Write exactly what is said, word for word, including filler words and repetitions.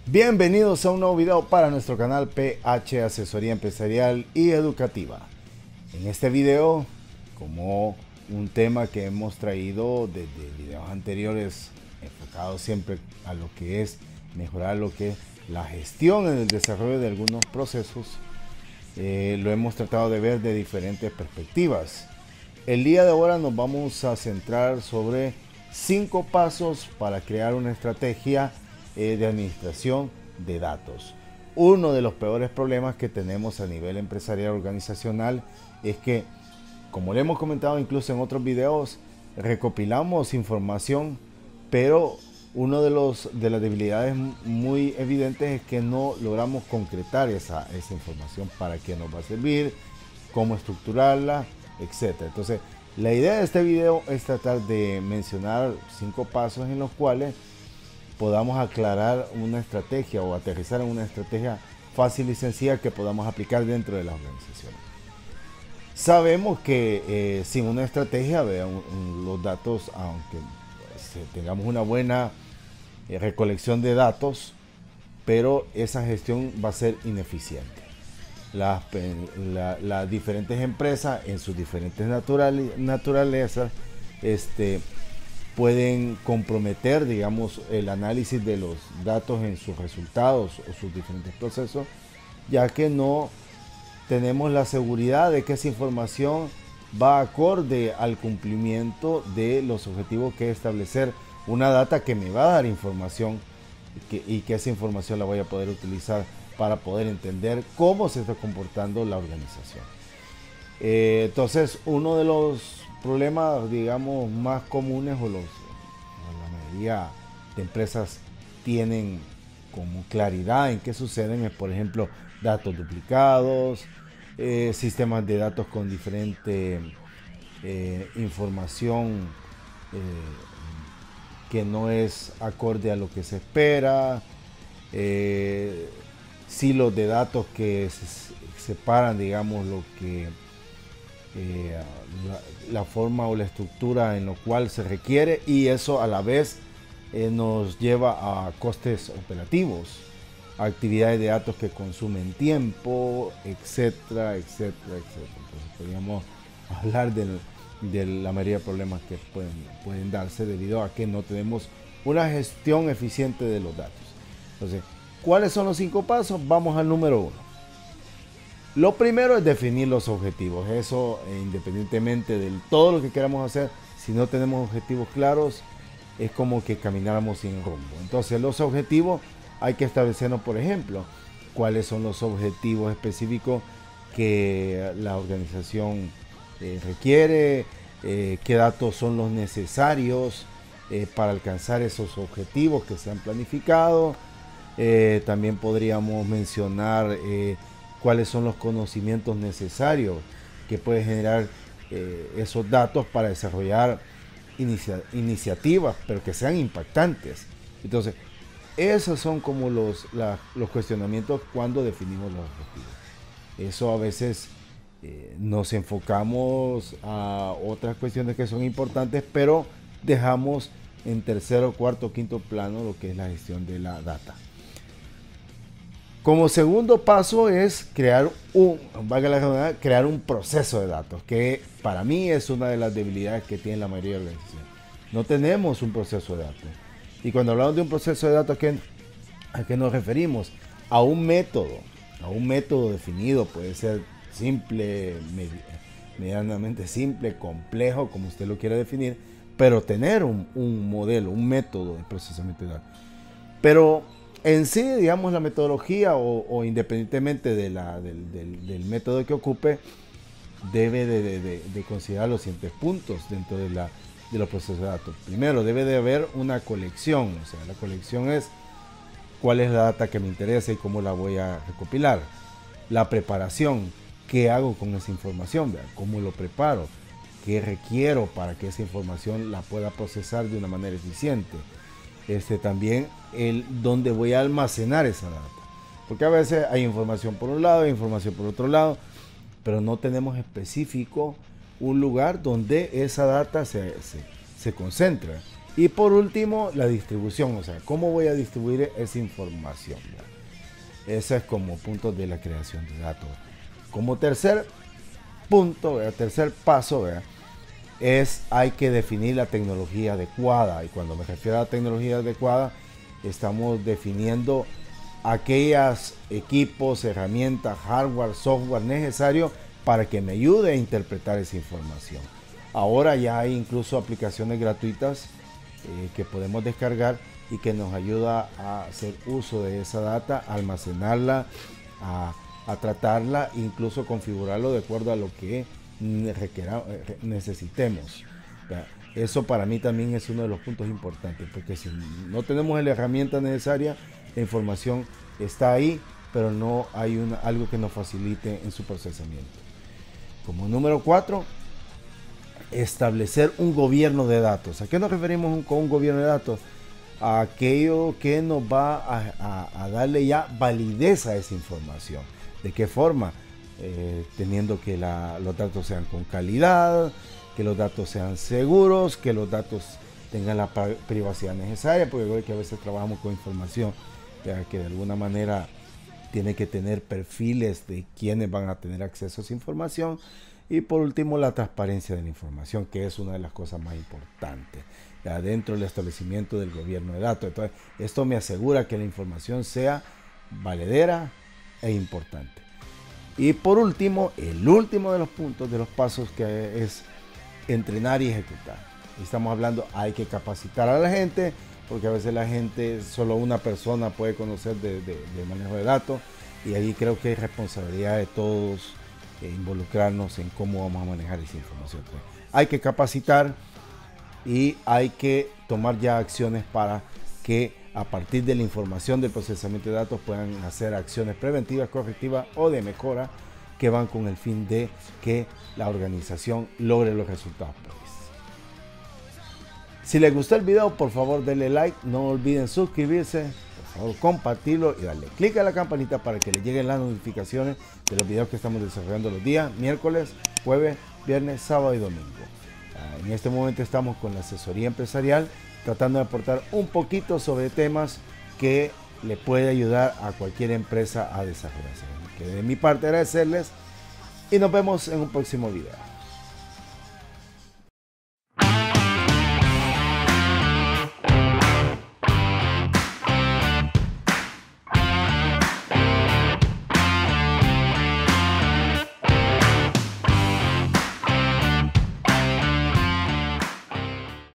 Bienvenidos a un nuevo video para nuestro canal P H Asesoría Empresarial y Educativa. En este video, como un tema que hemos traído desde videos anteriores, enfocado siempre a lo que es mejorar lo que es la gestión en el desarrollo de algunos procesos, eh, lo hemos tratado de ver de diferentes perspectivas. El día de ahora nos vamos a centrar sobre cinco pasos para crear una estrategia eh, de administración de datos. Uno de los peores problemas que tenemos a nivel empresarial organizacional es que, como le hemos comentado incluso en otros videos, recopilamos información, pero uno de los de las debilidades muy evidentes es que no logramos concretar esa, esa información, para qué nos va a servir, cómo estructurarla, etcétera. Entonces, la idea de este video es tratar de mencionar cinco pasos en los cuales podamos aclarar una estrategia o aterrizar en una estrategia fácil y sencilla que podamos aplicar dentro de las organizaciones. Sabemos que eh, sin una estrategia, vean, los datos, aunque pues, tengamos una buena eh, recolección de datos, pero esa gestión va a ser ineficiente. Las, la, las diferentes empresas en sus diferentes natural, naturalezas este, pueden comprometer, digamos, el análisis de los datos en sus resultados o sus diferentes procesos, ya que no tenemos la seguridad de que esa información va acorde al cumplimiento de los objetivos que es establecer una data que me va a dar información y que, y que esa información la voy a poder utilizar para poder entender cómo se está comportando la organización. Eh, entonces, uno de los problemas, digamos, más comunes, o los, la mayoría de empresas tienen como claridad en qué suceden, es, por ejemplo, datos duplicados, eh, sistemas de datos con diferente eh, información eh, que no es acorde a lo que se espera, eh, silos de datos que se separan, digamos, lo que eh, la, la forma o la estructura en lo cual se requiere, y eso a la vez eh, nos lleva a costes operativos, a actividades de datos que consumen tiempo, etcétera, etcétera, etcétera. Entonces podríamos hablar del, de la mayoría de problemas que pueden, pueden darse debido a que no tenemos una gestión eficiente de los datos. Entonces, ¿cuáles son los cinco pasos? Vamos al número uno. Lo primero es definir los objetivos. Eso, eh, independientemente de todo lo que queramos hacer, si no tenemos objetivos claros, es como que camináramos sin rumbo. Entonces, los objetivos hay que establecernos, por ejemplo, cuáles son los objetivos específicos que la organización eh, requiere, eh, qué datos son los necesarios eh, para alcanzar esos objetivos que se han planificado. Eh, también podríamos mencionar eh, cuáles son los conocimientos necesarios que puede generar eh, esos datos para desarrollar inicia iniciativas, pero que sean impactantes. Entonces, esos son como los, la, los cuestionamientos cuando definimos los objetivos. Eso a veces eh, nos enfocamos a otras cuestiones que son importantes, pero dejamos en tercero, cuarto, quinto plano lo que es la gestión de la data. Como segundo paso es crear un, valga la redundancia, crear un proceso de datos, que para mí es una de las debilidades que tiene la mayoría de organizaciones. No tenemos un proceso de datos. Y cuando hablamos de un proceso de datos, ¿a qué, a qué nos referimos? A un método, a un método definido. Puede ser simple, medianamente simple, complejo, como usted lo quiera definir, pero tener un, un modelo, un método de procesamiento de datos. Pero en sí, digamos, la metodología o, o independientemente de la, del, del, del método que ocupe, debe de, de, de, de considerar los siguientes puntos dentro de, la, de los procesos de datos. Primero, debe de haber una colección. O sea, la colección es cuál es la data que me interesa y cómo la voy a recopilar. La preparación, qué hago con esa información, ¿verdad? Cómo lo preparo, qué requiero para que esa información la pueda procesar de una manera eficiente. Este, también el dónde voy a almacenar esa data, porque a veces hay información por un lado, hay información por otro lado, pero no tenemos específico un lugar donde esa data se, se, se concentra. Y por último, la distribución, o sea, cómo voy a distribuir esa información. Ese es como punto de la creación de datos. Como tercer punto, ¿verdad? Tercer paso, ¿verdad? Es hay que definir la tecnología adecuada. Y cuando me refiero a la tecnología adecuada, estamos definiendo aquellos equipos, herramientas, hardware, software necesarios para que me ayude a interpretar esa información. Ahora ya hay incluso aplicaciones gratuitas eh, que podemos descargar y que nos ayuda a hacer uso de esa data, a almacenarla, a, a tratarla, incluso configurarlo de acuerdo a lo que requiera, necesitemos. Eso para mí también es uno de los puntos importantes, porque si no tenemos la herramienta necesaria, la información está ahí, pero no hay una, algo que nos facilite en su procesamiento. Como número cuatro, establecer un gobierno de datos. ¿A qué nos referimos con un gobierno de datos? A aquello que nos va a, a, a darle ya validez a esa información. ¿De qué forma? Eh, teniendo que la, los datos sean con calidad, que los datos sean seguros, que los datos tengan la privacidad necesaria, porque creo que a veces trabajamos con información ya, que de alguna manera tiene que tener perfiles de quienes van a tener acceso a esa información. Y por último, la transparencia de la información, que es una de las cosas más importantes ya, dentro del establecimiento del gobierno de datos. Entonces, esto me asegura que la información sea valedera e importante. Y por último, el último de los puntos, de los pasos, que es entrenar y ejecutar. Estamos hablando, hay que capacitar a la gente, porque a veces la gente, solo una persona puede conocer de, de, de manejo de datos, y ahí creo que hay responsabilidad de todos eh, involucrarnos en cómo vamos a manejar esa información. Entonces, hay que capacitar y hay que tomar ya acciones para que a partir de la información del procesamiento de datos puedan hacer acciones preventivas, correctivas o de mejora que van con el fin de que la organización logre los resultados previstos. Si les gustó el video, por favor denle like, no olviden suscribirse, por favor compartirlo y darle clic a la campanita para que les lleguen las notificaciones de los videos que estamos desarrollando los días miércoles, jueves, viernes, sábado y domingo. En este momento estamos con la asesoría empresarial, tratando de aportar un poquito sobre temas que le puede ayudar a cualquier empresa a desarrollarse. Que de mi parte agradecerles y nos vemos en un próximo video.